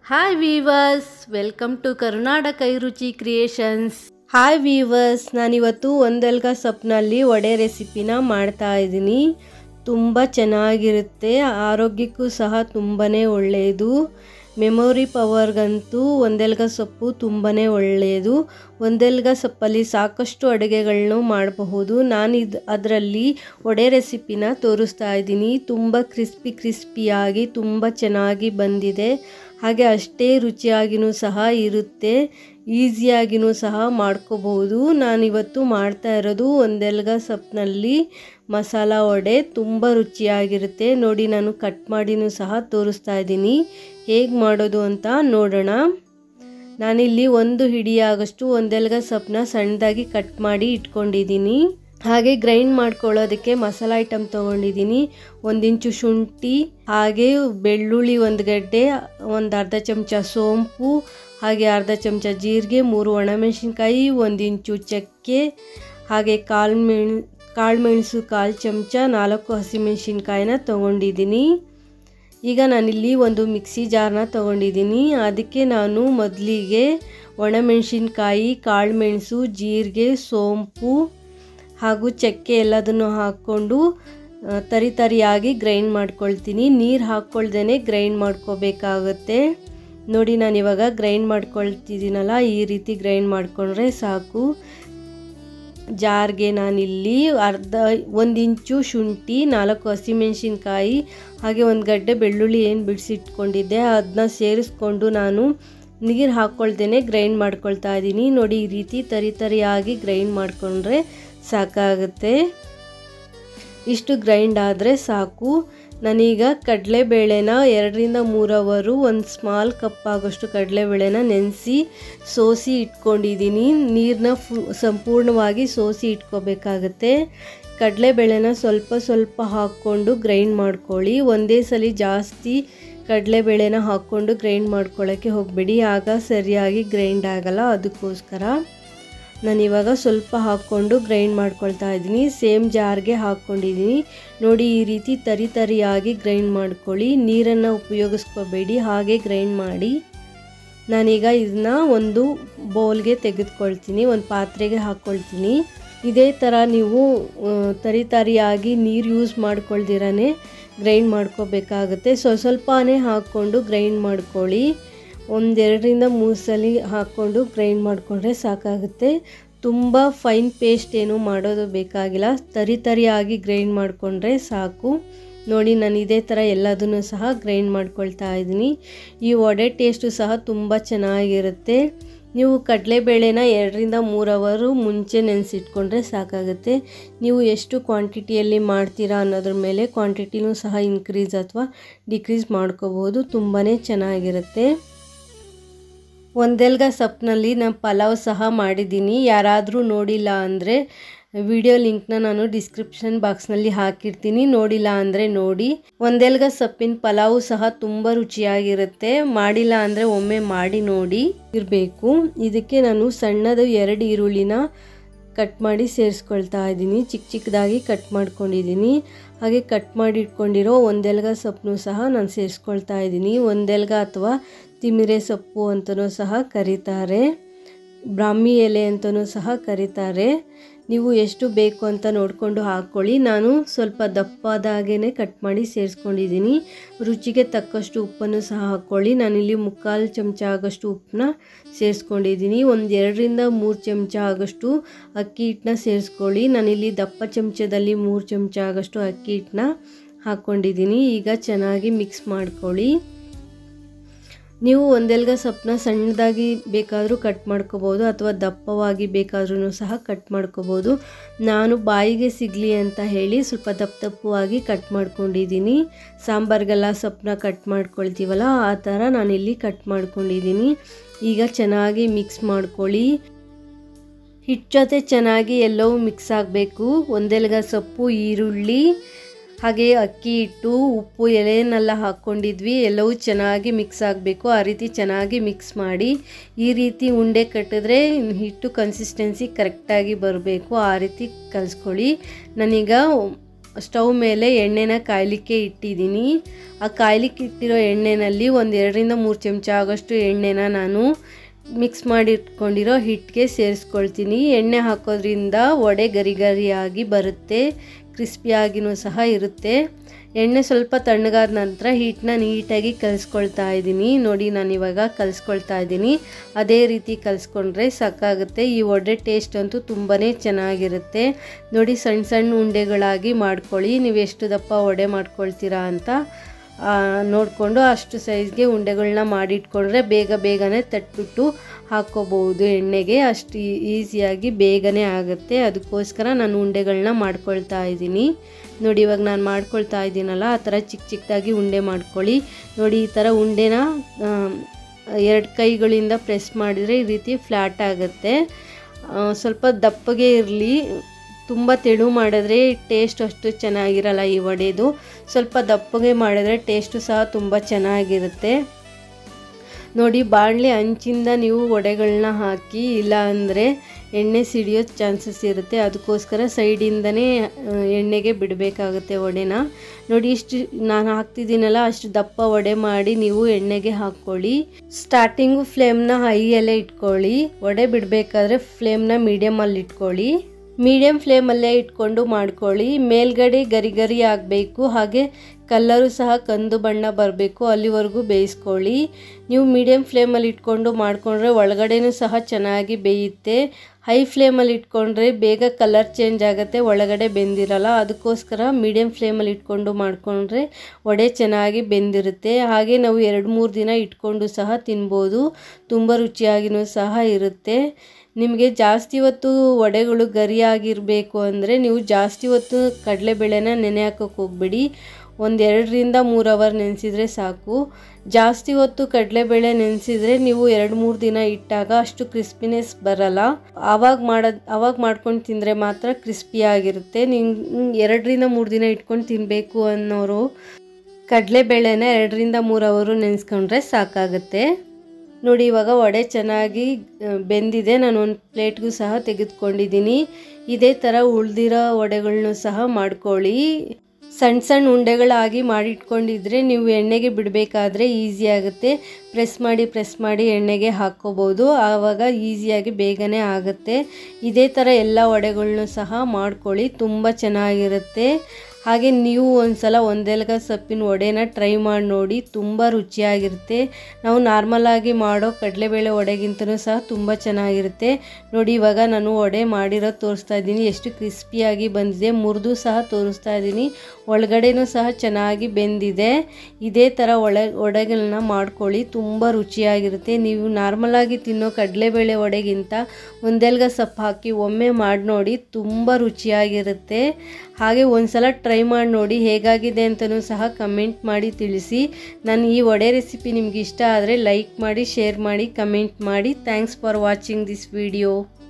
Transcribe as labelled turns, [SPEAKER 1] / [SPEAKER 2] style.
[SPEAKER 1] Hi viewers, welcome to Karnataka Kairuchi creations. Hi viewers, ನಾನಿವತ್ತು ಒಂದೆಲ್ಗ ಸೊಪ್ಪಿನಲ್ಲಿ ವಡೆ ರೆಸಿಪಿನ ಮಾಡ್ತಾ ಇದ್ದೀನಿ. ತುಂಬ ಚೆನ್ನಾಗಿರುತ್ತೆ, ಆರೋಗ್ಯಕ್ಕೂ ಸಹ ತುಂಬಾ ಒಳ್ಳೆಯದು. ಮೆಮೊರಿ ಪವರ್ಗಂತೂ ಒಂದೆಲ್ಗ ಸೊಪ್ಪು ತುಂಬಾ ಒಳ್ಳೆಯದು. ಒಂದೆಲ್ಗ ಸೊಪ್ಪಲ್ಲಿ ಸಾಕಷ್ಟು ಅಡುಗೆಗಳನ್ನು ಮಾಡಬಹುದು. ನಾನು ಅದರಲ್ಲಿ ವಡೆ ರೆಸಿಪಿನ ತೋರಿಸ್ತಾ ಇದ್ದೀನಿ. ತುಂಬ ಕ್ರಿಸ್ಪಿಯಾಗಿ ತುಂಬ ಚೆನ್ನಾಗಿ ಬಂದಿದೆ. ಹಾಗೆ ಅಷ್ಟೇ ರುಚಿಯಾಗಿಯೂ ಸಹ ಇರುತ್ತೆ, ಈಸಿಯಾಗಿಯೂ ಸಹ ಮಾಡ್ಕೋಬಹುದು. ನಾನಿವತ್ತು ಮಾಡ್ತಾ ಇರೋದು ಒಂದೆಲ್ಗ ಸೊಪ್ಪಿನಲ್ಲಿ ಮಸಾಲ ವಡೆ. ತುಂಬ ರುಚಿಯಾಗಿರುತ್ತೆ. ನೋಡಿ, ನಾನು ಕಟ್ ಮಾಡಿನೂ ಸಹ ತೋರಿಸ್ತಾ ಇದ್ದೀನಿ. ಹೇಗೆ ಮಾಡೋದು ಅಂತ ನೋಡೋಣ. ನಾನಿಲ್ಲಿ ಒಂದು ಹಿಡಿಯಾಗಷ್ಟು ಒಂದೆಲ್ಗ ಸೊಪ್ಪನ್ನ ಸಣ್ಣದಾಗಿ ಕಟ್ ಮಾಡಿ ಇಟ್ಕೊಂಡಿದ್ದೀನಿ. ಹಾಗೆ ಗ್ರೈಂಡ್ ಮಾಡ್ಕೊಳ್ಳೋದಕ್ಕೆ ಮಸಾಲ ಐಟಮ್ ತೊಗೊಂಡಿದ್ದೀನಿ. 1 ಇಂಚು ಶುಂಠಿ, ಹಾಗೆ ಬೆಳ್ಳುಳ್ಳಿ 1 ಗಡ್ಡೆ, ಒಂದು ಅರ್ಧ ಚಮಚ ಸೋಂಪು, ಹಾಗೆ ಅರ್ಧ ಚಮಚ ಜೀರಿಗೆ, 3 ಒಣಮೆಣಸಿನ್ಕಾಯಿ, 1 ಇಂಚು ಚಕ್ಕೆ, ಹಾಗೆ ಕಾಳುಮೆಣಸು 1/4 ಚಮಚ, 4 ಹಸಿಮೆಣಸಿನ್ಕಾಯಿನ ತೊಗೊಂಡಿದ್ದೀನಿ. ಈಗ ನಾನಿಲ್ಲಿ ಒಂದು ಮಿಕ್ಸಿ ಜಾರ್ನ ತೊಗೊಂಡಿದ್ದೀನಿ. ಅದಕ್ಕೆ ನಾನು ಮೊದಲಿಗೆ ಒಣಮೆಣಸಿನ್ಕಾಯಿ, ಕಾಳುಮೆಣಸು, ಜೀರಿಗೆ, ಸೋಂಪು ಹಾಗೂ ಚಕ್ಕೆ ಎಲ್ಲದನ್ನು ಹಾಕ್ಕೊಂಡು ತರಿಯಾಗಿ ಗ್ರೈಂಡ್ ಮಾಡ್ಕೊಳ್ತೀನಿ. ನೀರು ಹಾಕ್ಕೊಳ್ದೇ ಗ್ರೈಂಡ್ ಮಾಡ್ಕೋಬೇಕಾಗುತ್ತೆ. ನೋಡಿ, ನಾನಿವಾಗ ಗ್ರೈಂಡ್ ಮಾಡ್ಕೊಳ್ತಿದ್ದೀನಲ್ಲ, ಈ ರೀತಿ ಗ್ರೈಂಡ್ ಮಾಡಿಕೊಂಡ್ರೆ ಸಾಕು. ಜಾರ್ಗೆ ನಾನಿಲ್ಲಿ 1 ಇಂಚು ಶುಂಠಿ, 4 ಹಸಿಮೆಣಸಿನ್ಕಾಯಿ, ಹಾಗೆ 1 ಗಡ್ಡೆ ಬೆಳ್ಳುಳ್ಳಿ ಏನು ಬಿಡಿಸಿಟ್ಕೊಂಡಿದ್ದೆ ಅದನ್ನ ಸೇರಿಸ್ಕೊಂಡು ನಾನು ನೀರು ಹಾಕ್ಕೊಳ್ದೇ ಗ್ರೈಂಡ್ ಮಾಡ್ಕೊಳ್ತಾ ಇದ್ದೀನಿ. ನೋಡಿ, ಈ ರೀತಿ ತರಿಯಾಗಿ ಗ್ರೈಂಡ್ ಮಾಡಿಕೊಂಡ್ರೆ ಸಾಕಾಗುತ್ತೆ. ಇಷ್ಟು ಗ್ರೈಂಡ್ ಆದರೆ ಸಾಕು. ನಾನೀಗ ಕಡಲೆಬೇಳೆನ 2-3 ಅವರು ಒಂದು ಸ್ಮಾಲ್ ಕಪ್ ಆಗೋಷ್ಟು ಕಡಲೆಬೇಳೆನ ನೆನೆಸಿ ಸೋಸಿ ಇಟ್ಕೊಂಡಿದ್ದೀನಿ. ನೀರನ್ನ ಸಂಪೂರ್ಣವಾಗಿ ಸೋಸಿ ಇಟ್ಕೋಬೇಕಾಗತ್ತೆ. ಕಡಲೆಬೇಳೆನ ಸ್ವಲ್ಪ ಹಾಕ್ಕೊಂಡು ಗ್ರೈಂಡ್ ಮಾಡ್ಕೊಳ್ಳಿ. ಒಂದೇ ಸಲ ಜಾಸ್ತಿ ಕಡಲೆಬೇಳೆನ ಹಾಕ್ಕೊಂಡು ಗ್ರೈಂಡ್ ಮಾಡ್ಕೊಳ್ಳೋಕ್ಕೆ ಹೋಗಬೇಡಿ, ಆಗ ಸರಿಯಾಗಿ ಗ್ರೈಂಡ್ ಆಗಲ್ಲ. ಅದಕ್ಕೋಸ್ಕರ ನಾನಿವಾಗ ಸ್ವಲ್ಪ ಹಾಕ್ಕೊಂಡು ಗ್ರೈಂಡ್ ಮಾಡ್ಕೊಳ್ತಾ ಇದ್ದೀನಿ. ಸೇಮ್ ಜಾರ್ಗೆ ಹಾಕ್ಕೊಂಡಿದ್ದೀನಿ. ನೋಡಿ, ಈ ರೀತಿ ತರಿಯಾಗಿ ಗ್ರೈಂಡ್ ಮಾಡ್ಕೊಳ್ಳಿ. ನೀರನ್ನು ಉಪಯೋಗಿಸ್ಕೋಬೇಡಿ, ಹಾಗೆ ಗ್ರೈಂಡ್ ಮಾಡಿ. ನಾನೀಗ ಇದನ್ನ ಒಂದು ಬೌಲ್ಗೆ ತೆಗೆದುಕೊಳ್ತೀನಿ, ಒಂದು ಪಾತ್ರೆಗೆ ಹಾಕ್ಕೊಳ್ತೀನಿ. ಇದೇ ಥರ ನೀವು ತರಿಯಾಗಿ ನೀರು ಯೂಸ್ ಮಾಡ್ಕೊಳ್ದಿರೇ ಗ್ರೈಂಡ್ ಮಾಡ್ಕೋಬೇಕಾಗುತ್ತೆ. ಸ್ವಲ್ಪನೇ ಹಾಕ್ಕೊಂಡು ಗ್ರೈಂಡ್ ಮಾಡ್ಕೊಳ್ಳಿ. 1-2-3 ಸಲ ಹಾಕ್ಕೊಂಡು ಗ್ರೈಂಡ್ ಮಾಡಿಕೊಂಡ್ರೆ ಸಾಕಾಗುತ್ತೆ. ತುಂಬ ಫೈನ್ ಪೇಸ್ಟ್ ಏನು ಮಾಡೋದು ಬೇಕಾಗಿಲ್ಲ, ತರಿಯಾಗಿ ಗ್ರೈಂಡ್ ಮಾಡಿಕೊಂಡ್ರೆ ಸಾಕು. ನೋಡಿ, ನಾನು ಇದೇ ಥರ ಎಲ್ಲದನ್ನು ಸಹ ಗ್ರೈಂಡ್ ಮಾಡ್ಕೊಳ್ತಾ ಇದ್ದೀನಿ. ಈ ವಡೆ ಟೇಸ್ಟು ಸಹ ತುಂಬ ಚೆನ್ನಾಗಿರುತ್ತೆ. ನೀವು ಕಡಲೆಬೇಳೆನ 2-3 ಅವರು ಮುಂಚೆ ನೆನೆಸಿಟ್ಕೊಂಡ್ರೆ ಸಾಕಾಗುತ್ತೆ. ನೀವು ಎಷ್ಟು ಕ್ವಾಂಟಿಟಿಯಲ್ಲಿ ಮಾಡ್ತೀರಾ ಅನ್ನೋದ್ರ ಮೇಲೆ ಕ್ವಾಂಟಿಟಿನೂ ಸಹ ಇನ್ಕ್ರೀಸ್ ಅಥವಾ ಡಿಕ್ರೀಸ್ ಮಾಡ್ಕೋಬೋದು. ತುಂಬಾ ಚೆನ್ನಾಗಿರುತ್ತೆ. ಒಂದೆಲ್ಗ ಸೊಪ್ಪಿನಲ್ಲಿ ನಾನು ಪಲಾವ್ ಸಹ ಮಾಡಿದ್ದೀನಿ. ಯಾರಾದರೂ ನೋಡಿಲ್ಲ ಅಂದರೆ ವಿಡಿಯೋ ಲಿಂಕ್ನ ನಾನು ಡಿಸ್ಕ್ರಿಪ್ಷನ್ ಬಾಕ್ಸ್ನಲ್ಲಿ ಹಾಕಿರ್ತೀನಿ, ನೋಡಿಲ್ಲ ಅಂದರೆ ನೋಡಿ. ಒಂದೆಲ್ಗ ಸೊಪ್ಪಿನ ಪಲಾವು ಸಹ ತುಂಬ ರುಚಿಯಾಗಿರುತ್ತೆ. ಮಾಡಿಲ್ಲ ಅಂದರೆ ಒಮ್ಮೆ ಮಾಡಿ ನೋಡಿ ಇರಬೇಕು. ಇದಕ್ಕೆ ನಾನು ಸಣ್ಣದು 2 ಈರುಳ್ಳಿನ ಕಟ್ ಮಾಡಿ ಸೇರಿಸ್ಕೊಳ್ತಾ ಇದ್ದೀನಿ. ಚಿಕ್ಕದಾಗಿ ಕಟ್ ಮಾಡ್ಕೊಂಡಿದ್ದೀನಿ. ಹಾಗೆ ಕಟ್ ಮಾಡಿ ಇಟ್ಕೊಂಡಿರೋ ಒಂದೆಲ್ಗ ಸೊಪ್ಪನ್ನು ಸಹ ನಾನು ಸೇರಿಸ್ಕೊಳ್ತಾ ಇದ್ದೀನಿ. ಒಂದೆಲ್ಗ ಅಥವಾ ತಿಮಿರೆ ಸೊಪ್ಪು ಅಂತಲೂ ಸಹ ಕರೀತಾರೆ, ಬ್ರಾಹ್ಮಿ ಎಲೆ ಅಂತಲೂ ಸಹ ಕರೀತಾರೆ. ನೀವು ಎಷ್ಟು ಬೇಕು ಅಂತ ನೋಡಿಕೊಂಡು ಹಾಕ್ಕೊಳ್ಳಿ. ನಾನು ಸ್ವಲ್ಪ ದಪ್ಪದಾಗೇ ಕಟ್ ಮಾಡಿ ಸೇರಿಸ್ಕೊಂಡಿದ್ದೀನಿ. ರುಚಿಗೆ ತಕ್ಕಷ್ಟು ಉಪ್ಪನ್ನು ಸಹ ಹಾಕ್ಕೊಳ್ಳಿ. ನಾನಿಲ್ಲಿ 3/4 ಚಮಚ ಆಗೋಷ್ಟು ಉಪ್ಪನ್ನ ಸೇರಿಸ್ಕೊಂಡಿದ್ದೀನಿ. 2-3 ಚಮಚ ಆಗೋಷ್ಟು ಅಕ್ಕಿ ಹಿಟ್ಟನ್ನ ಸೇರಿಸ್ಕೊಳ್ಳಿ. ನಾನಿಲ್ಲಿ ದಪ್ಪ ಚಮಚದಲ್ಲಿ 3 ಚಮಚ ಆಗೋಷ್ಟು ಅಕ್ಕಿ ಹಿಟ್ಟನ್ನ ಹಾಕ್ಕೊಂಡಿದ್ದೀನಿ. ಈಗ ಚೆನ್ನಾಗಿ ಮಿಕ್ಸ್ ಮಾಡ್ಕೊಳ್ಳಿ. ನೀವು ಒಂದೆಲ್ಗ ಸೊಪ್ಪನ್ನ ಸಣ್ಣದಾಗಿ ಬೇಕಾದರೂ ಕಟ್ ಮಾಡ್ಕೋಬೋದು ಅಥವಾ ದಪ್ಪವಾಗಿ ಬೇಕಾದ್ರೂ ಸಹ ಕಟ್ ಮಾಡ್ಕೋಬೋದು. ನಾನು ಬಾಯಿಗೆ ಸಿಗಲಿ ಅಂತ ಹೇಳಿ ಸ್ವಲ್ಪ ದಪ್ಪವಾಗಿ ಕಟ್ ಮಾಡ್ಕೊಂಡಿದ್ದೀನಿ. ಸಾಂಬಾರಿಗೆಲ್ಲ ಸೊಪ್ಪನ್ನ ಕಟ್ ಮಾಡ್ಕೊಳ್ತೀವಲ್ಲ, ಆ ಥರ ನಾನಿಲ್ಲಿ ಕಟ್ ಮಾಡ್ಕೊಂಡಿದ್ದೀನಿ. ಈಗ ಚೆನ್ನಾಗಿ ಮಿಕ್ಸ್ ಮಾಡ್ಕೊಳ್ಳಿ. ಹಿಟ್ಟು ಜೊತೆ ಚೆನ್ನಾಗಿ ಎಲ್ಲವೂ ಮಿಕ್ಸ್ ಆಗಬೇಕು. ಒಂದೆಲ್ಗ ಸೊಪ್ಪು, ಈರುಳ್ಳಿ, ಹಾಗೆ ಅಕ್ಕಿ ಹಿಟ್ಟು, ಉಪ್ಪು, ಎಲೆಯನ್ನೆಲ್ಲ ಹಾಕ್ಕೊಂಡಿದ್ವಿ, ಎಲ್ಲವೂ ಚೆನ್ನಾಗಿ ಮಿಕ್ಸ್ ಆಗಬೇಕು. ಆ ರೀತಿ ಚೆನ್ನಾಗಿ ಮಿಕ್ಸ್ ಮಾಡಿ. ಈ ರೀತಿ ಉಂಡೆ ಕಟ್ಟಿದ್ರೆ ಹಿಟ್ಟು ಕನ್ಸಿಸ್ಟೆನ್ಸಿ ಕರೆಕ್ಟಾಗಿ ಬರಬೇಕು. ಆ ರೀತಿ ಕಲಿಸ್ಕೊಳ್ಳಿ. ನಾನೀಗ ಸ್ಟವ್ ಮೇಲೆ ಎಣ್ಣೆನ ಕಾಯಲಿಕ್ಕೆ ಇಟ್ಟಿದ್ದೀನಿ. ಆ ಕಾಯಲಿಕ್ಕೆ ಇಟ್ಟಿರೋ ಎಣ್ಣೆಯಲ್ಲಿ ಒಂದು 2ರಿಂದ 3 ಚಮಚ ಆಗೋಷ್ಟು ಎಣ್ಣೆನ ನಾನು ಮಿಕ್ಸ್ ಮಾಡಿಟ್ಕೊಂಡಿರೋ ಹಿಟ್ಟಿಗೆ ಸೇರಿಸ್ಕೊಳ್ತೀನಿ. ಎಣ್ಣೆ ಹಾಕೋದ್ರಿಂದ ವಡೆ ಗರಿ ಗರಿಯಾಗಿ ಬರುತ್ತೆ, ಕ್ರಿಸ್ಪಿಯಾಗಿಯೂ ಸಹ ಇರುತ್ತೆ. ಎಣ್ಣೆ ಸ್ವಲ್ಪ ತಣ್ಣಗಾದ ನಂತರ ಹಿಟ್ಟನ್ನ ನೀಟಾಗಿ ಕಲಿಸ್ಕೊಳ್ತಾ ಇದ್ದೀನಿ. ನೋಡಿ ನಾನು ಇವಾಗ ಕಲಿಸ್ಕೊಳ್ತಾ ಇದ್ದೀನಿ. ಅದೇ ರೀತಿ ಕಲಿಸ್ಕೊಂಡ್ರೆ ಸಾಕಾಗುತ್ತೆ. ಈ ವಡೆ ಟೇಸ್ಟ್ ಅಂತೂ ತುಂಬಾ ಚೆನ್ನಾಗಿರುತ್ತೆ. ನೋಡಿ ಸಣ್ಣ ಸಣ್ಣ ಉಂಡೆಗಳಾಗಿ ಮಾಡ್ಕೊಳ್ಳಿ. ನೀವು ಎಷ್ಟು ದಪ್ಪ ವಡೆ ಮಾಡ್ಕೊಳ್ತೀರಾ ಅಂತ ನೋಡಿಕೊಂಡು ಅಷ್ಟು ಸೈಜ್ಗೆ ಉಂಡೆಗಳನ್ನ ಮಾಡಿಟ್ಕೊಂಡ್ರೆ ಬೇಗನೆ ತಟ್ಬಿಟ್ಟು ಹಾಕ್ಕೋಬಹುದು ಎಣ್ಣೆಗೆ. ಅಷ್ಟು ಈಸಿಯಾಗಿ ಬೇಗನೆ ಆಗುತ್ತೆ. ಅದಕ್ಕೋಸ್ಕರ ನಾನು ಉಂಡೆಗಳನ್ನ ಮಾಡ್ಕೊಳ್ತಾ ಇದ್ದೀನಿ. ನೋಡಿ ಇವಾಗ ನಾನು ಮಾಡ್ಕೊಳ್ತಾ ಇದ್ದೀನಲ್ಲ, ಆ ಥರ ಚಿಕ್ಕದಾಗಿ ಉಂಡೆ ಮಾಡ್ಕೊಳ್ಳಿ. ನೋಡಿ ಈ ಥರ ಉಂಡೆನ 2 ಕೈಗಳಿಂದ ಪ್ರೆಸ್ ಮಾಡಿದರೆ ಈ ರೀತಿ ಫ್ಲ್ಯಾಟ್ ಆಗುತ್ತೆ. ಸ್ವಲ್ಪ ದಪ್ಪಗೆ ಇರಲಿ, ತುಂಬ ತೆಳು ಮಾಡಿದ್ರೆ ಟೇಸ್ಟ್ ಅಷ್ಟು ಚೆನ್ನಾಗಿರಲ್ಲ ಈ ವಡೆದು. ಸ್ವಲ್ಪ ದಪ್ಪಗೆ ಮಾಡಿದ್ರೆ ಟೇಸ್ಟು ಸಹ ತುಂಬ ಚೆನ್ನಾಗಿರುತ್ತೆ. ನೋಡಿ ಬಾಣಲೆ ಅಂಚಿಂದ ನೀವು ವಡೆಗಳನ್ನ ಹಾಕಿ, ಇಲ್ಲ ಅಂದರೆ ಎಣ್ಣೆ ಸಿಡಿಯೋ ಚಾನ್ಸಸ್ ಇರುತ್ತೆ. ಅದಕ್ಕೋಸ್ಕರ ಸೈಡಿಂದನೇ ಎಣ್ಣೆಗೆ ಬಿಡಬೇಕಾಗುತ್ತೆ ವಡೆನ. ನೋಡಿ ಇಷ್ಟು ನಾನು ಹಾಕ್ತಿದ್ದೀನಲ್ಲ, ಅಷ್ಟು ದಪ್ಪ ವಡೆ ಮಾಡಿ ನೀವು ಎಣ್ಣೆಗೆ ಹಾಕ್ಕೊಳ್ಳಿ. ಸ್ಟಾರ್ಟಿಂಗು ಫ್ಲೇಮ್ನ ಹೈಯಲ್ಲೇ ಇಟ್ಕೊಳ್ಳಿ. ವಡೆ ಬಿಡಬೇಕಾದ್ರೆ ಫ್ಲೇಮ್ನ ಮೀಡಿಯಮಲ್ಲಿ ಇಟ್ಕೊಳ್ಳಿ. ಮೀಡಿಯಮ್ ಫ್ಲೇಮಲ್ಲೇ ಇಟ್ಕೊಂಡು ಮಾಡ್ಕೊಳ್ಳಿ. ಮೇಲ್ಗಡೆ ಗರಿ ಗರಿ ಆಗಬೇಕು, ಹಾಗೆ ಕಲ್ಲರು ಸಹ ಕಂದು ಬಣ್ಣ ಬರಬೇಕು, ಅಲ್ಲಿವರೆಗೂ ಬೇಯಿಸ್ಕೊಳ್ಳಿ. ನೀವು ಮೀಡಿಯಮ್ ಫ್ಲೇಮಲ್ಲಿ ಇಟ್ಕೊಂಡು ಮಾಡಿಕೊಂಡ್ರೆ ಒಳಗಡೆನೂ ಸಹ ಚೆನ್ನಾಗಿ ಬೇಯುತ್ತೆ. ಹೈ ಫ್ಲೇಮಲ್ಲಿ ಇಟ್ಕೊಂಡ್ರೆ ಬೇಗ ಕಲರ್ ಚೇಂಜ್ ಆಗುತ್ತೆ, ಒಳಗಡೆ ಬೆಂದಿರಲ್ಲ. ಅದಕ್ಕೋಸ್ಕರ ಮೀಡಿಯಮ್ ಫ್ಲೇಮಲ್ಲಿ ಇಟ್ಕೊಂಡು ಮಾಡಿಕೊಂಡ್ರೆ ವಡೆ ಚೆನ್ನಾಗಿ ಬೆಂದಿರುತ್ತೆ. ಹಾಗೆ ನಾವು 2-3 ದಿನ ಇಟ್ಕೊಂಡು ಸಹ ತಿನ್ಬೋದು, ತುಂಬ ರುಚಿಯಾಗಿಯೂ ಸಹ ಇರುತ್ತೆ. ನಿಮಗೆ ಜಾಸ್ತಿ ಹೊತ್ತು ವಡೆಗಳು ಗರಿಯಾಗಿರಬೇಕು ಅಂದರೆ ನೀವು ಜಾಸ್ತಿ ಹೊತ್ತು ಕಡಲೆಬೇಳೆನ ನೆನೆ ಹಾಕೋಕ್ಕೆ ಹೋಗ್ಬೇಡಿ. 1-2ರಿಂದ 3 ಅವರ್ ನೆನೆಸಿದರೆ ಸಾಕು. ಜಾಸ್ತಿ ಹೊತ್ತು ಕಡಲೆಬೇಳೆ ನೆನೆಸಿದರೆ ನೀವು 2-3 ದಿನ ಇಟ್ಟಾಗ ಅಷ್ಟು ಕ್ರಿಸ್ಪಿನೆಸ್ ಬರಲ್ಲ. ಆವಾಗ ಮಾಡ್ಕೊಂಡು ತಿಂದರೆ ಮಾತ್ರ ಕ್ರಿಸ್ಪಿಯಾಗಿರುತ್ತೆ. ನೀವು 2-3 ದಿನ ಇಟ್ಕೊಂಡು ತಿನ್ನಬೇಕು ಅನ್ನೋರು ಕಡಲೆಬೇಳೆನ 2-3 ಅವರು ನೆನೆಸ್ಕೊಂಡ್ರೆ ಸಾಕಾಗುತ್ತೆ. ನೋಡಿ ಇವಾಗ ವಡೆ ಚೆನ್ನಾಗಿ ಬೆಂದಿದೆ. ನಾನು ಒಂದು ಪ್ಲೇಟ್ಗೂ ಸಹ ತೆಗೆದುಕೊಂಡಿದ್ದೀನಿ. ಇದೇ ಥರ ಉಳಿದಿರೋ ವಡೆಗಳನ್ನೂ ಸಹ ಮಾಡ್ಕೊಳ್ಳಿ. ಸಣ್ಣ ಸಣ್ಣ ಉಂಡೆಗಳಾಗಿ ಮಾಡಿಟ್ಕೊಂಡಿದ್ರೆ ನೀವು ಎಣ್ಣೆಗೆ ಬಿಡಬೇಕಾದ್ರೆ ಈಸಿ ಆಗುತ್ತೆ. ಪ್ರೆಸ್ ಮಾಡಿ ಎಣ್ಣೆಗೆ ಹಾಕ್ಕೋಬೋದು, ಆವಾಗ ಈಸಿಯಾಗಿ ಬೇಗನೆ ಆಗುತ್ತೆ. ಇದೇ ಥರ ಎಲ್ಲ ವಡೆಗಳನ್ನೂ ಸಹ ಮಾಡ್ಕೊಳ್ಳಿ, ತುಂಬ ಚೆನ್ನಾಗಿರುತ್ತೆ. ಹಾಗೆ ನೀವು ಒಂದ್ಸಲ ಒಂದೆಲಗ ಸೊಪ್ಪಿನ ವಡೆನ ಟ್ರೈ ಮಾಡಿ ನೋಡಿ, ತುಂಬ ರುಚಿಯಾಗಿರುತ್ತೆ. ನಾವು ನಾರ್ಮಲಾಗಿ ಮಾಡೋ ಕಡಲೆಬೇಳೆ ವಡೆಗಿಂತನೂ ಸಹ ತುಂಬ ಚೆನ್ನಾಗಿರುತ್ತೆ. ನೋಡಿ ಇವಾಗ ನಾನು ವಡೆ ಮಾಡಿರೋ ತೋರಿಸ್ತಾ ಇದ್ದೀನಿ, ಎಷ್ಟು ಕ್ರಿಸ್ಪಿಯಾಗಿ ಬಂದಿದೆ. ಮುರಿದು ಸಹ ತೋರಿಸ್ತಾ ಇದ್ದೀನಿ, ಒಳಗಡೆನೂ ಸಹ ಚೆನ್ನಾಗಿ ಬೆಂದಿದೆ. ಇದೇ ಥರ ವಡೆಗಳನ್ನ ಮಾಡ್ಕೊಳ್ಳಿ, ತುಂಬ ರುಚಿಯಾಗಿರುತ್ತೆ. ನೀವು ನಾರ್ಮಲಾಗಿ ತಿನ್ನೋ ಕಡಲೆಬೇಳೆ ವಡೆಗಿಂತ ಒಂದೆಲಗ ಸೊಪ್ಪು ಹಾಕಿ ಒಮ್ಮೆ ಮಾಡಿ ನೋಡಿ, ತುಂಬ ರುಚಿಯಾಗಿರುತ್ತೆ. ಹಾಗೆ ಒಂದ್ಸಲ ಟ್ರೈ ಮಾಡಿ ನೋಡಿ, ಹೇಗಾಗಿದೆ ಅಂತಲೂ ಸಹ ಕಮೆಂಟ್ ಮಾಡಿ ತಿಳಿಸಿ. ನಾನು ಈ ವಡೆ ರೆಸಿಪಿ ನಿಮ್ಗೆ ಇಷ್ಟ ಆದರೆ ಲೈಕ್ ಮಾಡಿ, ಶೇರ್ ಮಾಡಿ, ಕಮೆಂಟ್ ಮಾಡಿ. Thanks for watching this video.